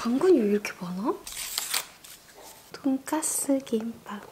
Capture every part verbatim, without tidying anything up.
당근이 왜 이렇게 많아? 돈가스 김밥.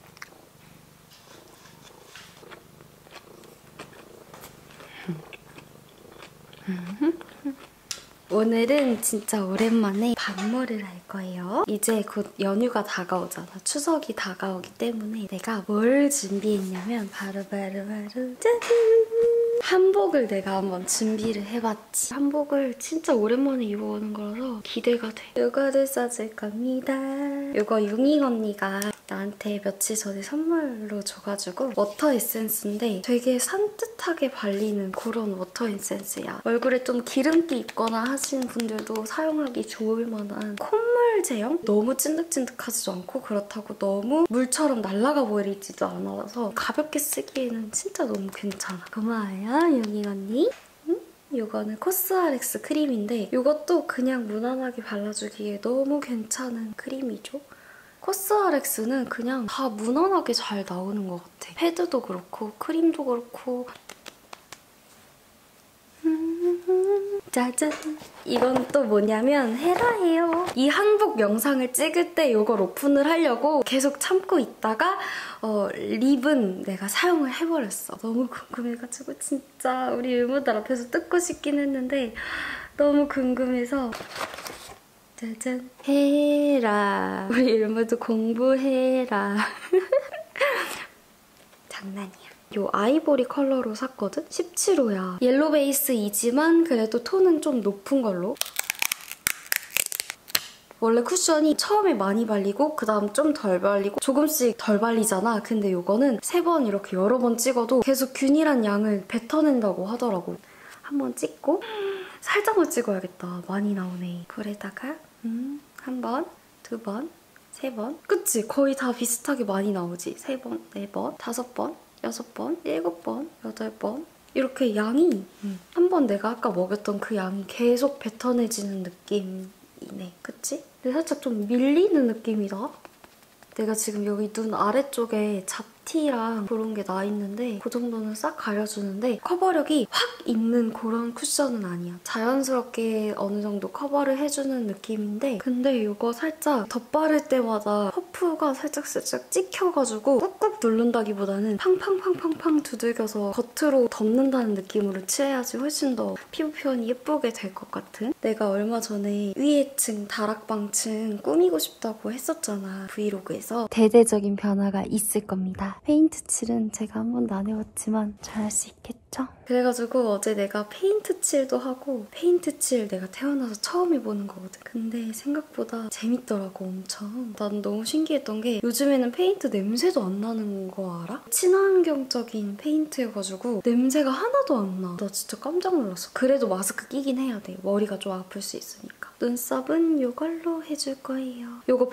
오늘은 진짜 오랜만에 밥물을 할 거예요. 이제 곧 연휴가 다가오잖아. 추석이 다가오기 때문에 내가 뭘 준비했냐면 바로바로 바로 짜잔! 한복을 내가 한번 준비를 해봤지. 한복을 진짜 오랜만에 입어보는 거라서 기대가 돼. 이거를 써줄 겁니다. 이거 융잉 언니가 나한테 며칠 전에 선물로 줘가지고 워터 에센스인데 되게 산뜻하게 발리는 그런 워터 에센스야. 얼굴에 좀 기름기 있거나 하시는 분들도 사용하기 좋을 만한 콧물 제형? 너무 찐득찐득하지도 않고 그렇다고 너무 물처럼 날아가 버리지도 않아서 가볍게 쓰기에는 진짜 너무 괜찮아. 고마워요, 융잉 언니. 이거는 코스알엑스 크림인데 이것도 그냥 무난하게 발라주기에 너무 괜찮은 크림이죠. 코스알엑스는 그냥 다 무난하게 잘 나오는 것 같아. 패드도 그렇고 크림도 그렇고. 짜잔! 이건 또 뭐냐면 헤라예요. 이 한복 영상을 찍을 때 이걸 오픈을 하려고 계속 참고 있다가 어, 립은 내가 사용을 해버렸어. 너무 궁금해가지고 진짜 우리 유무들 앞에서 뜯고 싶긴 했는데 너무 궁금해서 짜잔! 헤라. 우리 일무도 공부해라. 장난이야. 이 아이보리 컬러로 샀거든? 십칠 호야. 옐로 베이스이지만 그래도 톤은 좀 높은 걸로. 원래 쿠션이 처음에 많이 발리고 그다음 좀 덜 발리고 조금씩 덜 발리잖아. 근데 이거는 세 번 이렇게 여러 번 찍어도 계속 균일한 양을 뱉어낸다고 하더라고. 한 번 찍고 살짝만 찍어야겠다. 많이 나오네. 그래다가 음, 한 번, 두 번, 세 번. 그치? 거의 다 비슷하게 많이 나오지? 세 번, 네 번, 다섯 번, 여섯 번, 일곱 번, 여덟 번. 이렇게 양이 음. 한 번 내가 아까 먹였던 그 양이 계속 뱉어내지는 느낌이네. 그치? 근데 살짝 좀 밀리는 느낌이다. 내가 지금 여기 눈 아래쪽에 잡티랑 그런 게 나 있는데 그 정도는 싹 가려주는데 커버력이 확 있는 그런 쿠션은 아니야. 자연스럽게 어느 정도 커버를 해주는 느낌인데 근데 이거 살짝 덧바를 때마다 퍼프가 살짝살짝 찍혀가지고 꾹꾹 누른다기보다는 팡팡팡팡팡 두들겨서 겉으로 덮는다는 느낌으로 칠해야지 훨씬 더 피부 표현이 예쁘게 될 것 같은? 내가 얼마 전에 위에층, 다락방층 꾸미고 싶다고 했었잖아, 브이로그에서. 대대적인 변화가 있을 겁니다. 페인트 칠은 제가 한 번도 안 해봤지만 잘할 수 있겠죠? 그래가지고 어제 내가 페인트 칠도 하고 페인트 칠 내가 태어나서 처음 해보는 거거든. 근데 생각보다 재밌더라고, 엄청. 난 너무 신기했던 게 요즘에는 페인트 냄새도 안 나는 거 알아? 친환경적인 페인트여가지고 냄새가 하나도 안 나. 나 진짜 깜짝 놀랐어. 그래도 마스크 끼긴 해야 돼. 머리가 좀 아플 수 있으니까. 눈썹은 이걸로 해줄 거예요. 이거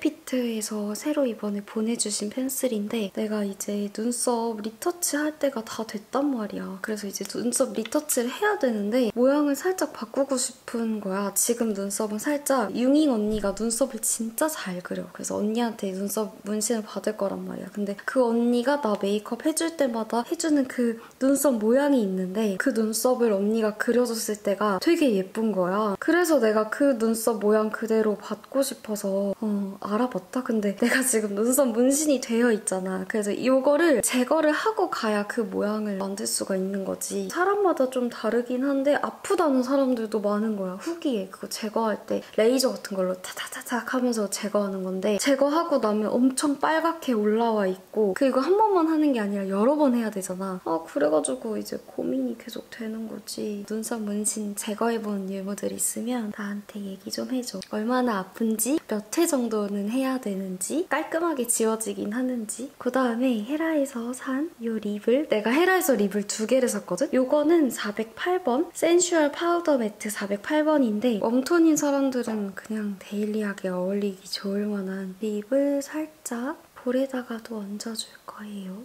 베네피트에서 새로 이번에 보내주신 펜슬인데 내가 이제 눈썹 리터치 할 때가 다 됐단 말이야. 그래서 이제 눈썹 리터치를 해야 되는데 모양을 살짝 바꾸고 싶은 거야. 지금 눈썹은 살짝 융잉 언니가 눈썹을 진짜 잘 그려. 그래서 언니한테 눈썹 문신을 받을 거란 말이야. 근데 그 언니가 나 메이크업 해줄 때마다 해주는 그 눈썹 모양이 있는데 그 눈썹을 언니가 그려줬을 때가 되게 예쁜 거야. 그래서 내가 그 눈썹 모양 그대로 받고 싶어서 어, 알아봤다? 근데 내가 지금 눈썹 문신이 되어 있잖아. 그래서 이거를 제거를 하고 가야 그 모양을 만들 수가 있는 거지. 사람마다 좀 다르긴 한데 아프다는 사람들도 많은 거야, 후기에. 그거 제거할 때 레이저 같은 걸로 타타타탁 하면서 제거하는 건데 제거하고 나면 엄청 빨갛게 올라와 있고 그리고 한 번만 하는 게 아니라 여러 번 해야 되잖아. 아 그래가지고 이제 고민이 계속 되는 거지. 눈썹 문신 제거해본 유무들 있으면 나한테 얘기 좀 해줘. 얼마나 아픈지, 몇 회 정도는 해야 되는지, 깔끔하게 지워지긴 하는지. 그 다음에 헤라에서 산 이 립을 내가 헤라에서 립을 두 개를 샀거든? 요거는 사백팔 번 센슈얼 파우더 매트 사백팔 번인데 웜톤인 사람들은 그냥 데일리하게 어울리기 좋을 만한 립을 살짝 볼에다가도 얹어줄 거예요.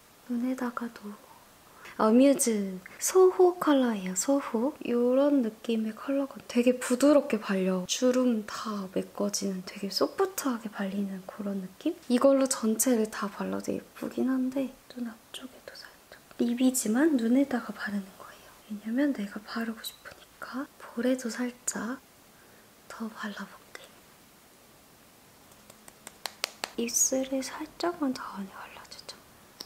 눈에다가도. 어뮤즈 소호 컬러예요, 소호. 이런 느낌의 컬러가 되게 부드럽게 발려. 주름 다 메꿔지는 되게 소프트하게 발리는 그런 느낌? 이걸로 전체를 다 발라도 예쁘긴 한데 눈 앞쪽에도 살짝. 립이지만 눈에다가 바르는 거예요. 왜냐면 내가 바르고 싶으니까 볼에도 살짝 더 발라볼게요. 입술에 살짝만 더 많이 발라주죠.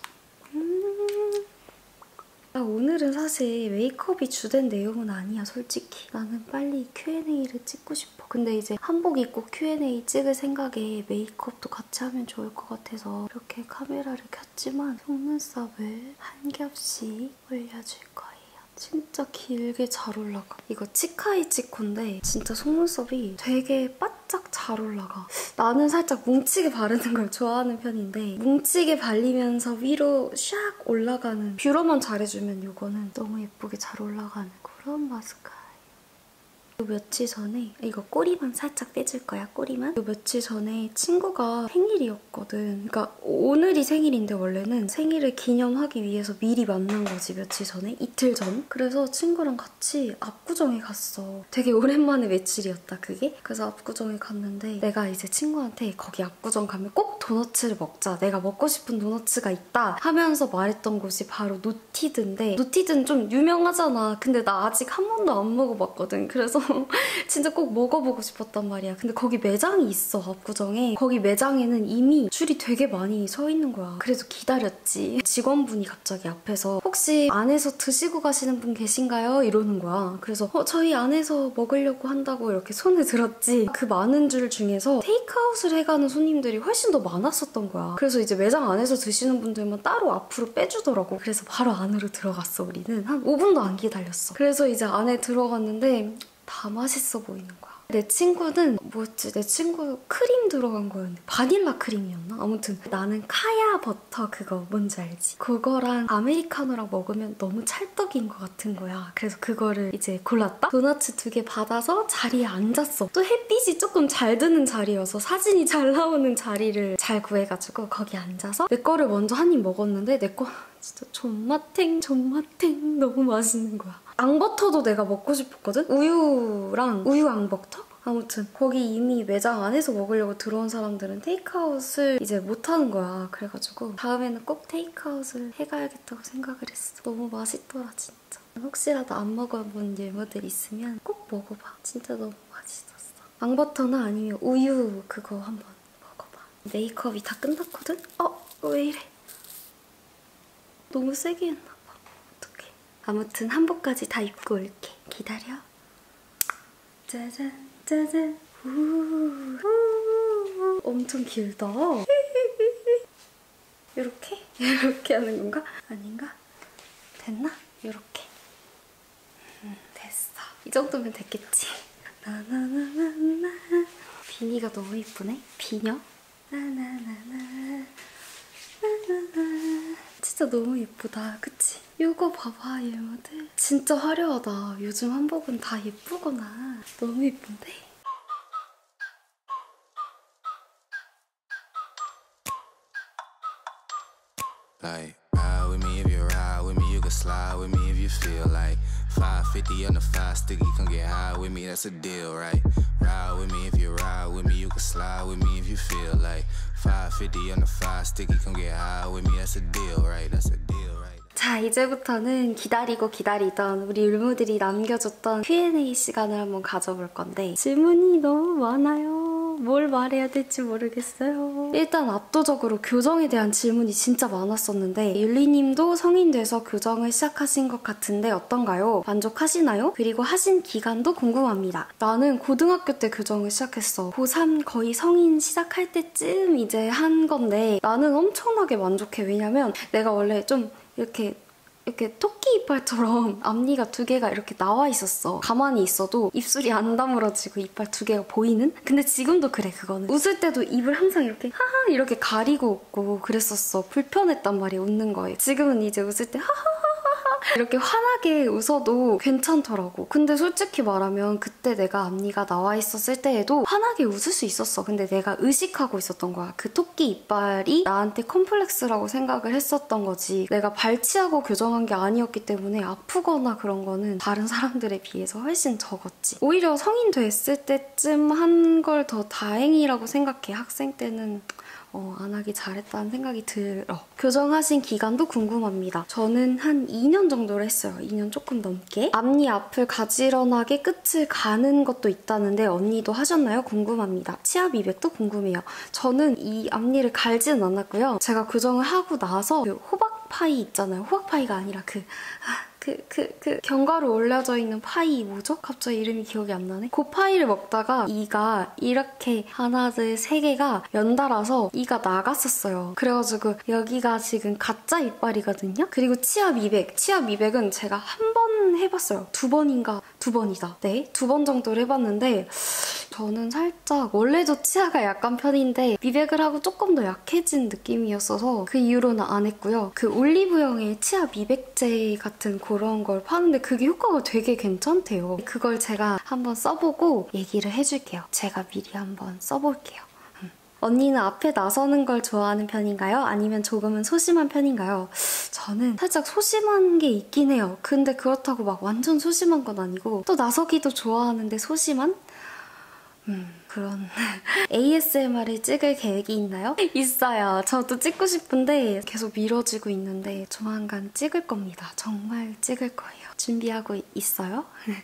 음. 나 오늘은 사실 메이크업이 주된 내용은 아니야, 솔직히. 나는 빨리 큐 앤 에이를 찍고 싶어. 근데 이제 한복 입고 큐 앤 에이 찍을 생각에 메이크업도 같이 하면 좋을 것 같아서 이렇게 카메라를 켰지만 속눈썹을 한 겹씩 올려줄 거예요. 진짜 길게 잘 올라가. 이거 치카이 치코인데 진짜 속눈썹이 되게 바짝 잘 올라가. 나는 살짝 뭉치게 바르는 걸 좋아하는 편인데 뭉치게 발리면서 위로 샥 올라가는, 뷰러만 잘해주면 이거는 너무 예쁘게 잘 올라가는 그런 마스카라. 며칠 전에 이거 꼬리만 살짝 떼줄 거야, 꼬리만. 며칠 전에 친구가 생일이었거든. 그러니까 오늘이 생일인데 원래는 생일을 기념하기 위해서 미리 만난 거지, 며칠 전에? 이틀 전? 그래서 친구랑 같이 압구정에 갔어. 되게 오랜만에 며칠이었다, 그게. 그래서 압구정에 갔는데 내가 이제 친구한테 거기 압구정 가면 꼭 도너츠를 먹자, 내가 먹고 싶은 도너츠가 있다 하면서 말했던 곳이 바로 노티드인데, 노티드는 좀 유명하잖아. 근데 나 아직 한 번도 안 먹어봤거든. 그래서 진짜 꼭 먹어보고 싶었단 말이야. 근데 거기 매장이 있어, 압구정에. 거기 매장에는 이미 줄이 되게 많이 서 있는 거야. 그래서 기다렸지. 직원분이 갑자기 앞에서 혹시 안에서 드시고 가시는 분 계신가요? 이러는 거야. 그래서 어, 저희 안에서 먹으려고 한다고 이렇게 손을 들었지. 그 많은 줄 중에서 테이크아웃을 해가는 손님들이 훨씬 더 많았었던 거야. 그래서 이제 매장 안에서 드시는 분들만 따로 앞으로 빼주더라고. 그래서 바로 안으로 들어갔어, 우리는. 한 오 분도 안 기다렸어. 그래서 이제 안에 들어갔는데 다 맛있어 보이는 거야. 내 친구는 뭐였지? 내 친구 크림 들어간 거였는데 바닐라 크림이었나? 아무튼 나는 카야 버터, 그거 뭔지 알지? 그거랑 아메리카노랑 먹으면 너무 찰떡인 것 같은 거야. 그래서 그거를 이제 골랐다? 도너츠 두 개 받아서 자리에 앉았어. 또 햇빛이 조금 잘 드는 자리여서 사진이 잘 나오는 자리를 잘 구해가지고 거기 앉아서 내 거를 먼저 한 입 먹었는데 내 거 진짜 존맛탱 존맛탱 너무 맛있는 거야. 앙버터도 내가 먹고 싶었거든? 우유랑 우유 앙버터? 아무튼 거기 이미 매장 안에서 먹으려고 들어온 사람들은 테이크아웃을 이제 못하는 거야. 그래가지고 다음에는 꼭 테이크아웃을 해가야겠다고 생각을 했어. 너무 맛있더라, 진짜. 혹시라도 안 먹어본 일모들 있으면 꼭 먹어봐. 진짜 너무 맛있었어. 앙버터나 아니면 우유 그거 한번 먹어봐. 메이크업이 다 끝났거든? 어? 왜 이래? 너무 세게 했나? 아무튼 한복까지 다 입고 올게. 기다려. 짜잔 짜잔. 우우우. 엄청 길다. 이렇게? 이렇게 하는 건가? 아닌가? 됐나? 이렇게. 음, 됐어. 이 정도면 됐겠지. 나나나나나. 비니가 너무 이쁘네. 비녀? 나나나나. 나나나. 진짜 너무 예쁘다, 그치? 이거 봐봐, 얘네들. 진짜 화려하다. 요즘 한복은 다 예쁘구나. 너무 예쁜데? Like, ride with me if you ride with me, you can slide with me if you feel like five fifty on the five sticky, come get high with me, that's a deal, right? Ride with me if you ride with me, you can slide with me if you feel like five fifty on the five sticky, come get high with me, that's a deal, right? That's a deal, right? 자, 이제부터는 기다리고 기다리던 우리 율무들이 남겨줬던 큐 앤 에이 시간을 한번 가져볼 건데 질문이 너무 많아요. 뭘 말해야 될지 모르겠어요. 일단 압도적으로 교정에 대한 질문이 진짜 많았었는데 율리님도 성인 돼서 교정을 시작하신 것 같은데 어떤가요? 만족하시나요? 그리고 하신 기간도 궁금합니다. 나는 고등학교 때 교정을 시작했어. 고삼 거의 성인 시작할 때쯤 이제 한 건데 나는 엄청나게 만족해. 왜냐면 내가 원래 좀 이렇게 이렇게 토끼 이빨처럼 앞니가 두 개가 이렇게 나와 있었어. 가만히 있어도 입술이 안 다물어지고 이빨 두 개가 보이는? 근데 지금도 그래, 그거는. 웃을 때도 입을 항상 이렇게 하하 이렇게 가리고 웃고 그랬었어. 불편했단 말이야, 웃는 거에. 지금은 이제 웃을 때 하하하하 이렇게 환하게 웃어도 괜찮더라고. 근데 솔직히 말하면 그때 내가 앞니가 나와 있었을 때에도 환하게 웃을 수 있었어. 근데 내가 의식하고 있었던 거야. 그 토끼 이빨이 나한테 컴플렉스라고 생각을 했었던 거지. 내가 발치하고 교정한 게 아니었기 때문에 아프거나 그런 거는 다른 사람들에 비해서 훨씬 적었지. 오히려 성인 됐을 때쯤 한 걸 더 다행이라고 생각해. 학생 때는 어, 안 하기 잘했다는 생각이 들어. 교정하신 기간도 궁금합니다. 저는 한 이 년 정도를 했어요. 이 년 조금 넘게. 앞니 앞을 가지런하게 끝을 가는 것도 있다는데 언니도 하셨나요? 궁금합니다. 치아 미백도 궁금해요. 저는 이 앞니를 갈지는 않았고요. 제가 교정을 하고 나서 그 호박 파이 있잖아요. 호박 파이가 아니라 그... 그, 그, 그 견과류 올려져 있는 파이 뭐죠? 갑자기 이름이 기억이 안 나네? 그 파이를 먹다가 이가 이렇게 하나, 둘, 세 개가 연달아서 이가 나갔었어요. 그래가지고 여기가 지금 가짜 이빨이거든요? 그리고 치아 미백. 치아 미백은 제가 한 번 해봤어요. 두 번인가? 두 번이다. 네, 두 번 정도를 해봤는데 저는 살짝 원래도 치아가 약한 편인데 미백을 하고 조금 더 약해진 느낌이었어서 그 이후로는 안 했고요. 그 올리브영의 치아 미백제 같은 그런 걸 파는데 그게 효과가 되게 괜찮대요. 그걸 제가 한번 써보고 얘기를 해줄게요. 제가 미리 한번 써볼게요. 언니는 앞에 나서는 걸 좋아하는 편인가요? 아니면 조금은 소심한 편인가요? 저는 살짝 소심한 게 있긴 해요. 근데 그렇다고 막 완전 소심한 건 아니고 또 나서기도 좋아하는데 소심한? 음, 그런 에이에스엠알을 찍을 계획이 있나요? 있어요. 저도 찍고 싶은데 계속 미뤄지고 있는데 조만간 찍을 겁니다. 정말 찍을 거예요. 준비하고 있어요?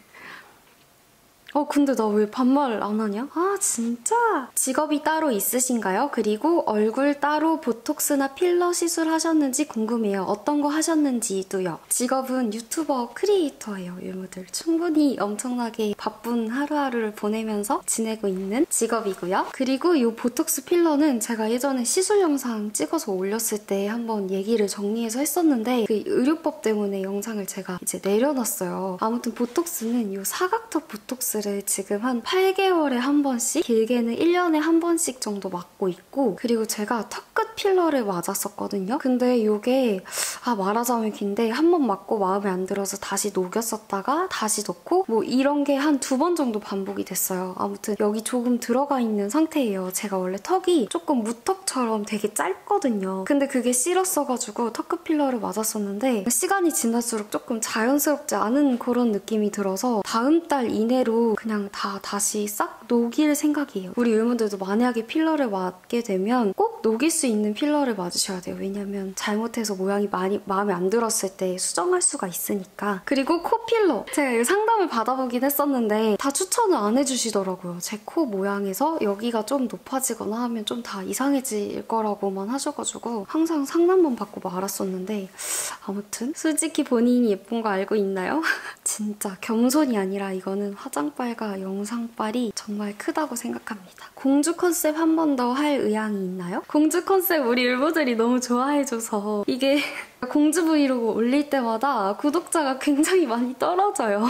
어 근데 나 왜 반말 안 하냐? 아 진짜? 직업이 따로 있으신가요? 그리고 얼굴 따로 보톡스나 필러 시술하셨는지 궁금해요. 어떤 거 하셨는지도요. 직업은 유튜버 크리에이터예요. 유무들 충분히 엄청나게 바쁜 하루하루를 보내면서 지내고 있는 직업이고요. 그리고 이 보톡스 필러는 제가 예전에 시술 영상 찍어서 올렸을 때 한번 얘기를 정리해서 했었는데 그 의료법 때문에 영상을 제가 이제 내려놨어요. 아무튼 보톡스는 이 사각턱 보톡스 지금 한 팔 개월에 한 번씩, 길게는 일 년에 한 번씩 정도 맞고 있고 그리고 제가 턱끝 필러를 맞았었거든요. 근데 이게 아 말하자면 긴데 한 번 맞고 마음에 안 들어서 다시 녹였었다가 다시 넣고 뭐 이런 게 한 두 번 정도 반복이 됐어요. 아무튼 여기 조금 들어가 있는 상태예요. 제가 원래 턱이 조금 무턱처럼 되게 짧거든요. 근데 그게 싫었어가지고 턱끝 필러를 맞았었는데 시간이 지날수록 조금 자연스럽지 않은 그런 느낌이 들어서 다음 달 이내로 그냥 다 다시 싹 녹일 생각이에요. 우리 의무들도 만약에 필러를 맞게 되면 꼭 녹일 수 있는 필러를 맞으셔야 돼요. 왜냐면 잘못해서 모양이 많이 마음에 안 들었을 때 수정할 수가 있으니까. 그리고 코 필러. 제가 이 상담을 받아보긴 했었는데 다 추천을 안 해주시더라고요. 제 코 모양에서 여기가 좀 높아지거나 하면 좀 다 이상해질 거라고만 하셔가지고 항상 상담만 받고 말았었는데 아무튼 솔직히 본인이 예쁜 거 알고 있나요? 진짜 겸손이 아니라 이거는 화장빨과 영상빨이 정말 크다고 생각합니다. 공주 컨셉 한 번 더 할 의향이 있나요? 공주 컨셉 우리 일부들이 너무 좋아해줘서 이게 공주 브이로그 올릴 때마다 구독자가 굉장히 많이 떨어져요.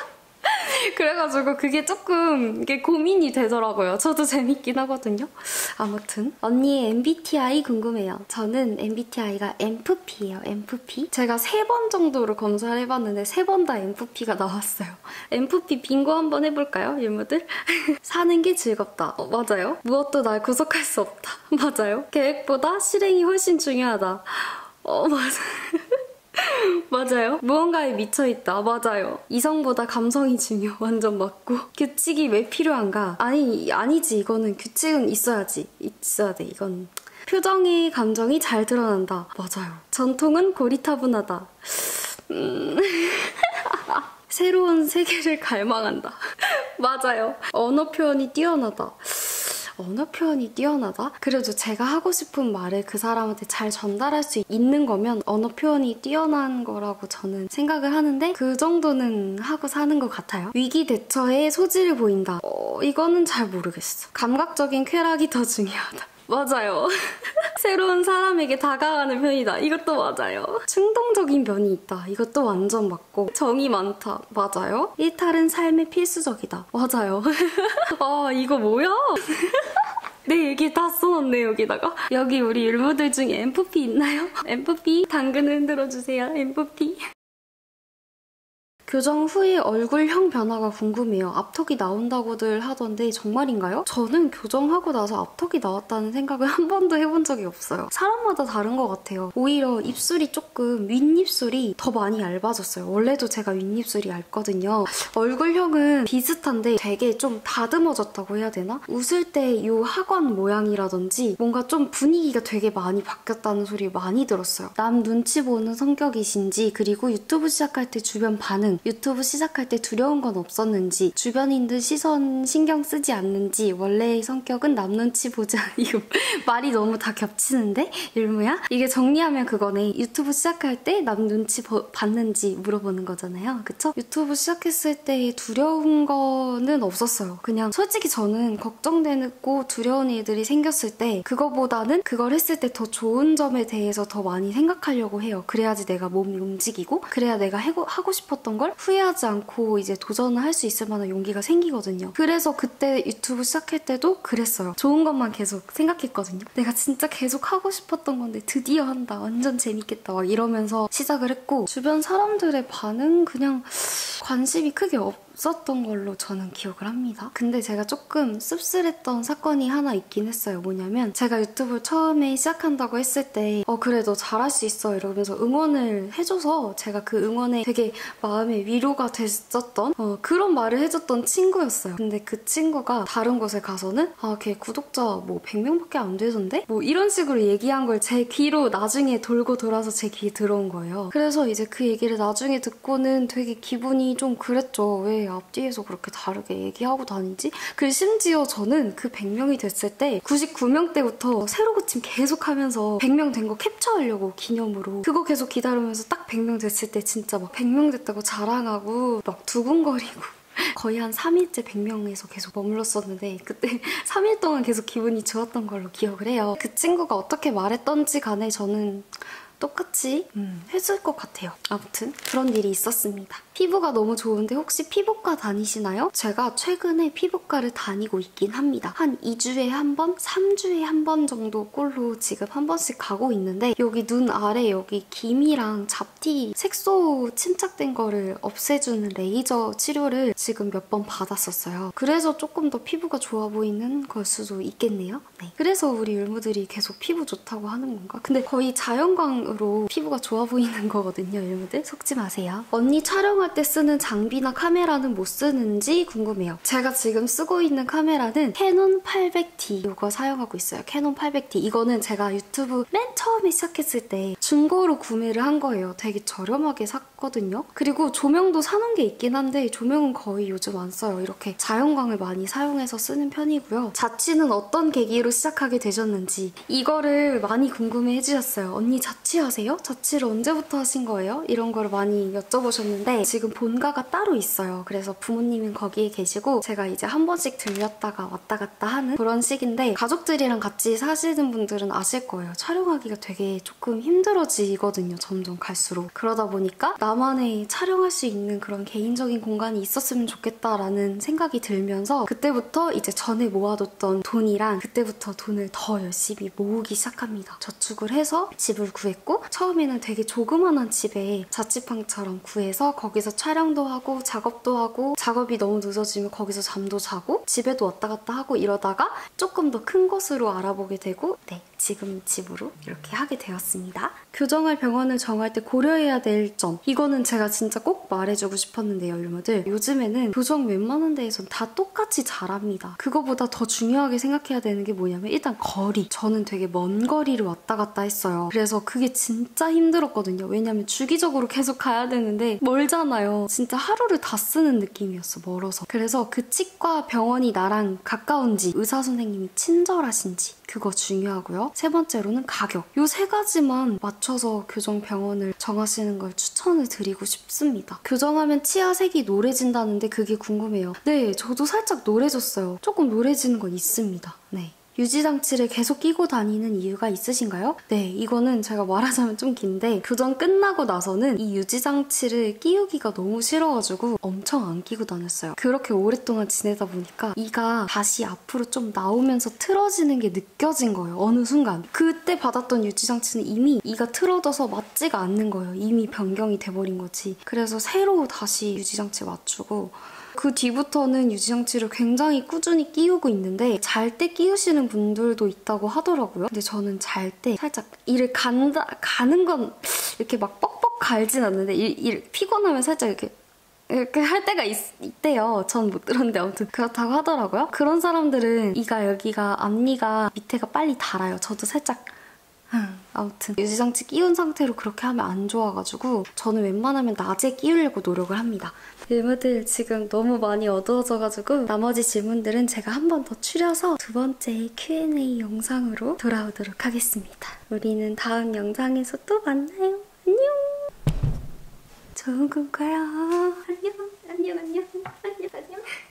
그래가지고 그게 조금 이게 고민이 되더라고요. 저도 재밌긴 하거든요. 아무튼 언니의 엠비티아이 궁금해요. 저는 엠비티아이가 엠프피예요. 엠프피. 제가 세 번 정도로 검사를 해봤는데 세 번 다 엠프피가 나왔어요. 엠프피 빙고 한번 해볼까요, 유무들? 사는 게 즐겁다. 어, 맞아요. 무엇도 날 구속할 수 없다. 맞아요. 계획보다 실행이 훨씬 중요하다. 어, 맞아요. 맞아요. 무언가에 미쳐있다. 맞아요. 이성보다 감성이 중요. 완전 맞고. 규칙이 왜 필요한가? 아니, 아니지. 이거는 규칙은 있어야지. 있어야 돼. 이건. 표정의 감정이 잘 드러난다. 맞아요. 전통은 고리타분하다. 음... 새로운 세계를 갈망한다. 맞아요. 언어 표현이 뛰어나다. 언어 표현이 뛰어나다? 그래도 제가 하고 싶은 말을 그 사람한테 잘 전달할 수 있는 거면 언어 표현이 뛰어난 거라고 저는 생각을 하는데 그 정도는 하고 사는 것 같아요. 위기 대처에 소질을 보인다. 어, 이거는 잘 모르겠어. 감각적인 쾌락이 더 중요하다. 맞아요. 새로운 사람에게 다가가는 편이다. 이것도 맞아요. 충동적인 면이 있다. 이것도 완전 맞고. 정이 많다. 맞아요. 일탈은 삶의 필수적이다. 맞아요. 아 이거 뭐야? 내 얘기 다 써놨네 여기다가. 여기 우리 율무들 중에 엠프피 있나요? 엠프피 당근 흔들어주세요. 엠프피. 교정 후에 얼굴형 변화가 궁금해요. 앞턱이 나온다고들 하던데 정말인가요? 저는 교정하고 나서 앞턱이 나왔다는 생각을 한 번도 해본 적이 없어요. 사람마다 다른 것 같아요. 오히려 입술이 조금 윗입술이 더 많이 얇아졌어요. 원래도 제가 윗입술이 얇거든요. 얼굴형은 비슷한데 되게 좀 다듬어졌다고 해야 되나? 웃을 때 이 하관 모양이라든지 뭔가 좀 분위기가 되게 많이 바뀌었다는 소리 많이 들었어요. 남 눈치 보는 성격이신지, 그리고 유튜브 시작할 때 주변 반응, 유튜브 시작할 때 두려운 건 없었는지, 주변인들 시선 신경 쓰지 않는지, 원래의 성격은 남 눈치 보지 않... 이거 말이 너무 다 겹치는데? 율무야? 이게 정리하면 그거네. 유튜브 시작할 때 남 눈치 보... 봤는지 물어보는 거잖아요. 그쵸? 유튜브 시작했을 때 두려운 거는 없었어요. 그냥 솔직히 저는 걱정되고 두려운 일들이 생겼을 때 그거보다는 그걸 했을 때 더 좋은 점에 대해서 더 많이 생각하려고 해요. 그래야지 내가 몸이 움직이고, 그래야 내가 해고, 하고 싶었던 걸 후회하지 않고 이제 도전을 할 수 있을 만한 용기가 생기거든요. 그래서 그때 유튜브 시작할 때도 그랬어요. 좋은 것만 계속 생각했거든요. 내가 진짜 계속 하고 싶었던 건데 드디어 한다. 완전 재밌겠다. 막 이러면서 시작을 했고, 주변 사람들의 반응 그냥 관심이 크게 없 없었던 걸로 저는 기억을 합니다. 근데 제가 조금 씁쓸했던 사건이 하나 있긴 했어요. 뭐냐면 제가 유튜브 처음에 시작한다고 했을 때 어 그래 너 잘할 수 있어 이러면서 응원을 해줘서 제가 그 응원에 되게 마음의 위로가 됐었던 어 그런 말을 해줬던 친구였어요. 근데 그 친구가 다른 곳에 가서는 아 걔 구독자 뭐 백 명밖에 안 되던데? 뭐 이런 식으로 얘기한 걸 제 귀로 나중에 돌고 돌아서 제 귀에 들어온 거예요. 그래서 이제 그 얘기를 나중에 듣고는 되게 기분이 좀 그랬죠. 왜 앞뒤에서 그렇게 다르게 얘기하고 다니지? 그리고 심지어 저는 그 백 명이 됐을 때 구십구 명 때부터 새로 고침 계속 하면서 백 명 된 거 캡처하려고 기념으로 그거 계속 기다리면서 딱 백 명 됐을 때 진짜 막 백 명 됐다고 자랑하고 막 두근거리고 거의 한 삼 일째 백 명에서 계속 머물렀었는데 그때 삼 일 동안 계속 기분이 좋았던 걸로 기억을 해요. 그 친구가 어떻게 말했던지 간에 저는 똑같이 음, 해줄 것 같아요. 아무튼 그런 일이 있었습니다. 피부가 너무 좋은데 혹시 피부과 다니시나요? 제가 최근에 피부과를 다니고 있긴 합니다. 한 이 주에 한 번? 삼 주에 한 번 정도 꼴로 지금 한 번씩 가고 있는데 여기 눈 아래 여기 기미랑 잡티 색소 침착된 거를 없애주는 레이저 치료를 지금 몇 번 받았었어요. 그래서 조금 더 피부가 좋아 보이는 걸 수도 있겠네요. 네. 그래서 우리 율무들이 계속 피부 좋다고 하는 건가? 근데 거의 자연광 으로 피부가 좋아 보이는 거거든요, 여러분들. 속지 마세요. 언니 촬영할 때 쓰는 장비나 카메라는 뭐 쓰는지 궁금해요. 제가 지금 쓰고 있는 카메라는 캐논 팔백 디 이거 사용하고 있어요. 캐논 팔백 디. 이거는 제가 유튜브 맨 처음에 시작했을 때 중고로 구매를 한 거예요. 되게 저렴하게 샀거든요. 그리고 조명도 사놓은 게 있긴 한데 조명은 거의 요즘 안 써요. 이렇게 자연광을 많이 사용해서 쓰는 편이고요. 자취는 어떤 계기로 시작하게 되셨는지 이거를 많이 궁금해 해주셨어요. 언니 자취 하세요? 자취를 언제부터 하신 거예요? 이런 거를 많이 여쭤보셨는데 지금 본가가 따로 있어요. 그래서 부모님은 거기에 계시고 제가 이제 한 번씩 들렸다가 왔다 갔다 하는 그런 식인데 가족들이랑 같이 사시는 분들은 아실 거예요. 촬영하기가 되게 조금 힘들어지거든요. 점점 갈수록. 그러다 보니까 나만의 촬영할 수 있는 그런 개인적인 공간이 있었으면 좋겠다라는 생각이 들면서 그때부터 이제 전에 모아뒀던 돈이랑 그때부터 돈을 더 열심히 모으기 시작합니다. 저축을 해서 집을 구했고 처음에는 되게 조그만한 집에 자취방처럼 구해서 거기서 촬영도 하고 작업도 하고 작업이 너무 늦어지면 거기서 잠도 자고 집에도 왔다 갔다 하고 이러다가 조금 더 큰 곳으로 알아보게 되고 네, 지금 집으로 이렇게 하게 되었습니다. 교정할 병원을 정할 때 고려해야 될 점 이거는 제가 진짜 꼭 말해주고 싶었는데요, 여러분들. 요즘에는 교정 웬만한 데에선 다 똑같이 잘합니다. 그거보다 더 중요하게 생각해야 되는 게 뭐냐면 일단 거리. 저는 되게 먼 거리를 왔다 갔다 했어요. 그래서 그게 진짜 힘들었거든요. 왜냐면 주기적으로 계속 가야 되는데 멀잖아요. 진짜 하루를 다 쓰는 느낌이었어, 멀어서. 그래서 그 치과 병원이 나랑 가까운지 의사 선생님이 친절하신지 그거 중요하고요. 세 번째로는 가격. 요 세 가지만 맞춰서 교정 병원을 정하시는 걸 추천을 드리고 싶습니다. 교정하면 치아 색이 노래진다는데 그게 궁금해요. 네, 저도 살짝 노래졌어요. 조금 노래지는 건 있습니다. 네. 유지장치를 계속 끼고 다니는 이유가 있으신가요? 네, 이거는 제가 말하자면 좀 긴데 교정 끝나고 나서는 이 유지장치를 끼우기가 너무 싫어가지고 엄청 안 끼고 다녔어요. 그렇게 오랫동안 지내다 보니까 이가 다시 앞으로 좀 나오면서 틀어지는 게 느껴진 거예요. 어느 순간. 그때 받았던 유지장치는 이미 이가 틀어져서 맞지가 않는 거예요. 이미 변경이 돼버린 거지. 그래서 새로 다시 유지장치 맞추고 그 뒤부터는 유지장치를 굉장히 꾸준히 끼우고 있는데 잘 때 끼우시는 분들도 있다고 하더라고요. 근데 저는 잘 때 살짝 이를 간다, 가는 건 이렇게 막 뻑뻑 갈진 않는데 이, 이, 피곤하면 살짝 이렇게 이렇게 할 때가 있, 있대요. 전 못 들었는데 아무튼 그렇다고 하더라고요. 그런 사람들은 이가 여기가 앞니가 밑에가 빨리 닳아요. 저도 살짝 아무튼 유지장치 끼운 상태로 그렇게 하면 안 좋아가지고 저는 웬만하면 낮에 끼우려고 노력을 합니다. 질문들 지금 너무 많이 어두워져가지고 나머지 질문들은 제가 한 번 더 추려서 두 번째 큐 앤 에이 영상으로 돌아오도록 하겠습니다. 우리는 다음 영상에서 또 만나요. 안녕. 좋은 꿈 꿔요. 안녕 안녕 안녕 안녕 안녕.